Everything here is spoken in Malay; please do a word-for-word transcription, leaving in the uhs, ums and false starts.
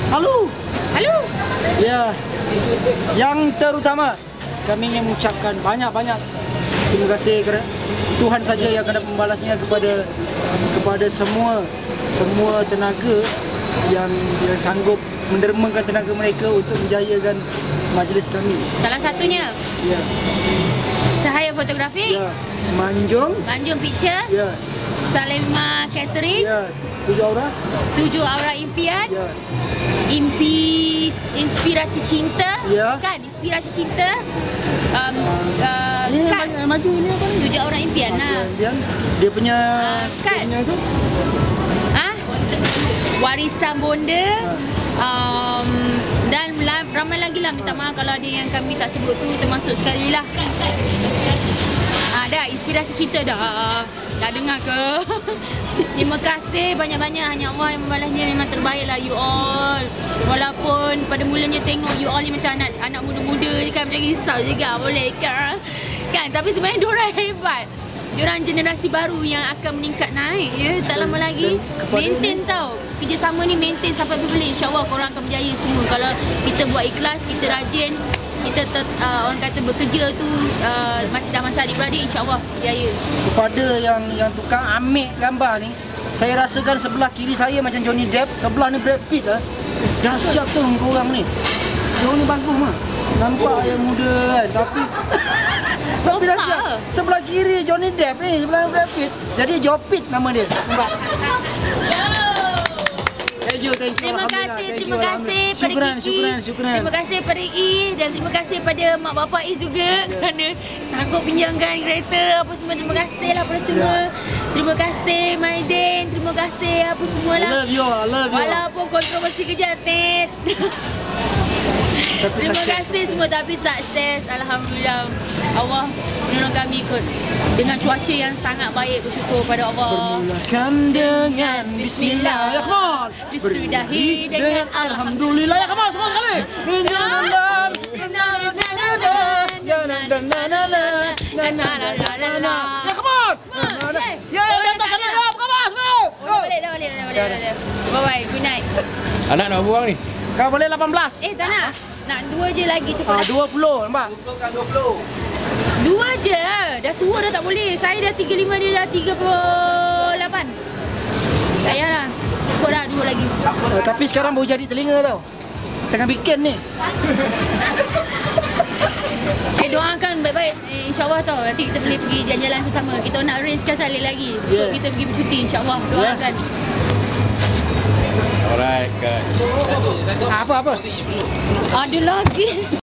Halo. Halo. Ya, yang terutama kami ingin mengucapkan banyak-banyak terima kasih kerana Tuhan saja yang akan membalasnya kepada kepada semua semua tenaga yang yang sanggup mendermakan tenaga mereka untuk menjayakan majlis kami. Salah satunya Ya. Cahaya Fotografi, Ya. Manjung. Manjung Pictures, Ya. Salema Catering, Ya. Tujuh aura. Tujuh Aura Impian, Ya. Impi Inspirasi Cinta, Ya. kan? Inspirasi Cinta. Um, uh, Ini kan? yang maju ini apa ni? Tujuh Aura Impian lah. Dia, dia punya Ah, dia kan? punya itu. Ah, Warisan Bonda. Um, dan la- ramai lagi lah, minta maaf kalau ada yang kami tak sebut tu, termasuk sekali lah. Ah, dah, Inspirasi Cinta dah. Dah dengar ke? Terima kasih banyak-banyak. Hanya Allah yang membalasnya. Memang terbaik lah you all. Walaupun pada mulanya tengok you all ni macam anak, anak muda-muda je kan, macam risau juga. Boleh kan? Kan? Tapi sebenarnya diorang hebat. Diorang generasi baru yang akan meningkat naik ya. Tak lama lagi. Maintain tau. Kerjasama ni maintain sampai bila. InsyaAllah korang akan berjaya semua. Kalau kita buat ikhlas, kita rajin, kita ter, uh, orang kata bekerja tu uh, dah macam adik-beradik, insyaAllah berjaya. Kepada yang yang tukang ambil gambar ni, saya rasakan sebelah kiri saya macam Johnny Depp, sebelah ni Brad Pitt lah. Dahsyat tu korang ni. Korang ni bagus mah. Nampak yang muda kan, tapi tapi dahsyat. Sebelah kiri Johnny Depp ni, sebelah Brad Pitt. Jadi Jopit nama dia. Nampak? Thank you, thank you. Terima kasih, terima kasih pada Syukran, Kiki. syukran, syukran. Terima kasih pada I dan terima kasih pada mak bapak I juga kerana sanggup pinjamkan kereta apa semua. Terima kasih lah pada semua. Terima kasih Maiden, terima kasih apa semualah. Love you, I love you. Walaupun kontroversi kejap, Ted. Tapi Terima sukses. kasih semua, tapi sukses. Alhamdulillah. Allah menolong kami ikut dengan cuaca yang sangat baik. Bersyukur pada Allah. Bermulakan dengan Bismillah. Ya, come on. Disudahi dengan Alhamdulillah. Ya, come on, semua sekali. Ya, come on. Ya, di atas sana. Ya, come on, semua. Dah balik, dah balik, dah balik, dah balik. Bye bye, good night. Anak nak buang ni? Kau boleh lapan belas. Eh, tak nak. Nak dua je lagi Ah, cepat. dua puluh, nampak? Dua je. Dah tua dah tak boleh. Saya dah tiga puluh lima, dia dah tiga puluh lapan. Tak payahlah. Cukup dah dua lagi. Uh, tapi sekarang baru jadi telinga tau. Tengah bikin ni. Eh, doakan baik-baik. Eh, InsyaAllah tau. Nanti kita boleh pergi jalan-jalan bersama. Kita nak arrange sekali lagi. Untuk Yeah. kita pergi bercuti. InsyaAllah. Doakan. Alright, Kak. Apa-apa? Ada lagi.